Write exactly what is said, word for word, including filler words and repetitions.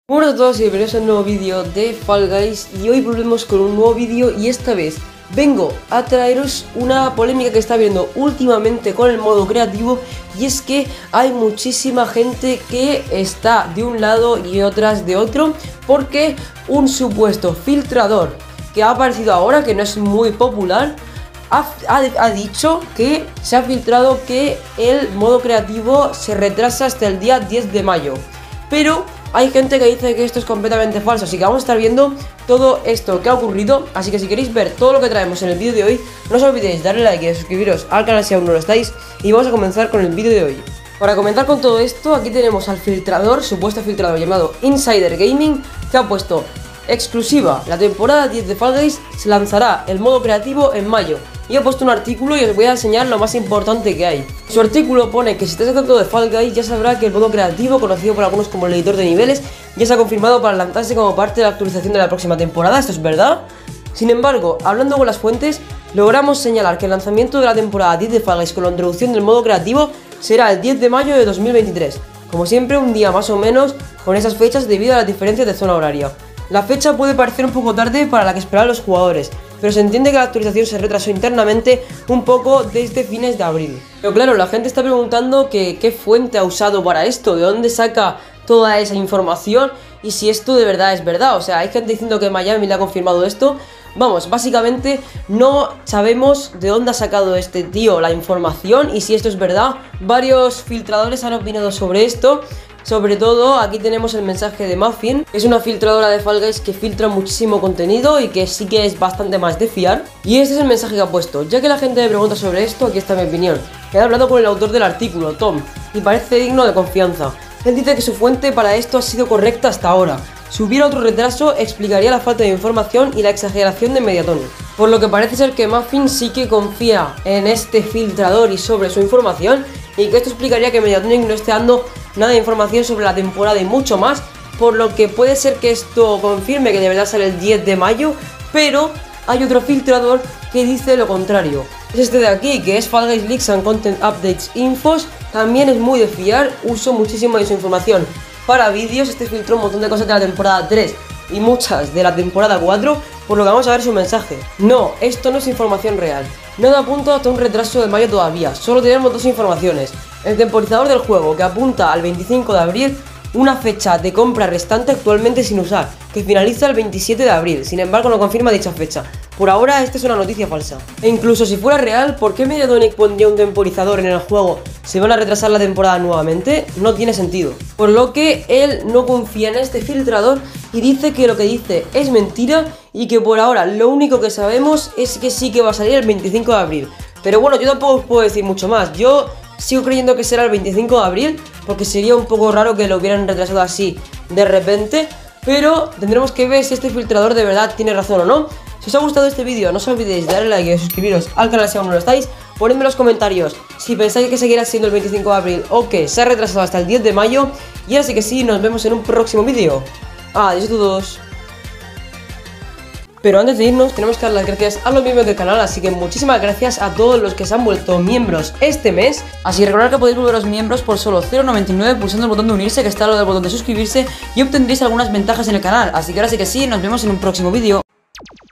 Buenas a todos y bienvenidos a un nuevo vídeo de Fall Guys. Y hoy volvemos con un nuevo vídeo y esta vez vengo a traeros una polémica que está habiendo últimamente con el modo creativo. Y es que hay muchísima gente que está de un lado y otras de otro, porque un supuesto filtrador que ha aparecido ahora, que no es muy popular, ha, ha, ha dicho que se ha filtrado que el modo creativo se retrasa hasta el día diez de mayo. Pero hay gente que dice que esto es completamente falso, así que vamos a estar viendo todo esto que ha ocurrido. Así que si queréis ver todo lo que traemos en el vídeo de hoy, no os olvidéis darle like y suscribiros al canal si aún no lo estáis. Y vamos a comenzar con el vídeo de hoy. Para comenzar con todo esto, aquí tenemos al filtrador, supuesto filtrador llamado Insider Gaming, que ha puesto exclusiva: la temporada diez de Fall Guys se lanzará el modo creativo en mayo. Y he puesto un artículo y os voy a enseñar lo más importante que hay. Su artículo pone que si estás tratando de Fall Guys ya sabrá que el modo creativo, conocido por algunos como el editor de niveles, ya se ha confirmado para lanzarse como parte de la actualización de la próxima temporada. ¿Esto es verdad? Sin embargo, hablando con las fuentes, logramos señalar que el lanzamiento de la temporada diez de Fall Guys con la introducción del modo creativo será el diez de mayo de dos mil veintitrés. Como siempre, un día más o menos con esas fechas debido a las diferencias de zona horaria. La fecha puede parecer un poco tarde para la que esperaban los jugadores, pero se entiende que la actualización se retrasó internamente un poco desde fines de abril. Pero claro, la gente está preguntando que qué fuente ha usado para esto, de dónde saca toda esa información y si esto de verdad es verdad. O sea, hay gente diciendo que Miami le ha confirmado esto. Vamos, básicamente no sabemos de dónde ha sacado este tío la información y si esto es verdad. Varios filtradores han opinado sobre esto. Sobre todo, aquí tenemos el mensaje de Muffin, que es una filtradora de Fall Guys que filtra muchísimo contenido y que sí que es bastante más de fiar. Y este es el mensaje que ha puesto. Ya que la gente me pregunta sobre esto, aquí está mi opinión. He hablado con el autor del artículo, Tom, y parece digno de confianza. Él dice que su fuente para esto ha sido correcta hasta ahora. Si hubiera otro retraso, explicaría la falta de información y la exageración de Mediatonic. Por lo que parece ser que Muffin sí que confía en este filtrador y sobre su información, y que esto explicaría que Mediatonic no esté dando nada de información sobre la temporada y mucho más, por lo que puede ser que esto confirme que de verdad sale el diez de mayo, pero hay otro filtrador que dice lo contrario. Es este de aquí, que es Fall Guys Leaks and Content Updates Infos. También es muy de fiar, uso muchísimo de su información para vídeos. Este filtró un montón de cosas de la temporada tres y muchas de la temporada cuatro, por lo que vamos a ver su mensaje. No, esto no es información real. Nada apunta hasta un retraso de mayo todavía, solo tenemos dos informaciones. El temporizador del juego, que apunta al veinticinco de abril, una fecha de compra restante actualmente sin usar, que finaliza el veintisiete de abril, sin embargo no confirma dicha fecha. Por ahora esta es una noticia falsa. E incluso si fuera real, ¿por qué Mediatonic pondría un temporizador en el juego? ¿Se van a retrasar la temporada nuevamente? No tiene sentido. Por lo que él no confía en este filtrador y dice que lo que dice es mentira y que por ahora lo único que sabemos es que sí que va a salir el veinticinco de abril. Pero bueno, yo tampoco os puedo decir mucho más. Yo sigo creyendo que será el veinticinco de abril, porque sería un poco raro que lo hubieran retrasado así de repente. Pero tendremos que ver si este filtrador de verdad tiene razón o no. Si os ha gustado este vídeo, no os olvidéis de darle like y suscribiros al canal si aún no lo estáis. Ponedme en los comentarios si pensáis que seguirá siendo el veinticinco de abril o que se ha retrasado hasta el diez de mayo. Y así que sí, nos vemos en un próximo vídeo. Adiós a todos. Pero antes de irnos tenemos que dar las gracias a los miembros del canal, así que muchísimas gracias a todos los que se han vuelto miembros este mes. Así que recordad que podéis volveros miembros por solo cero noventa y nueve pulsando el botón de unirse, que está al lado del botón de suscribirse, y obtendréis algunas ventajas en el canal. Así que ahora sí que sí, nos vemos en un próximo vídeo.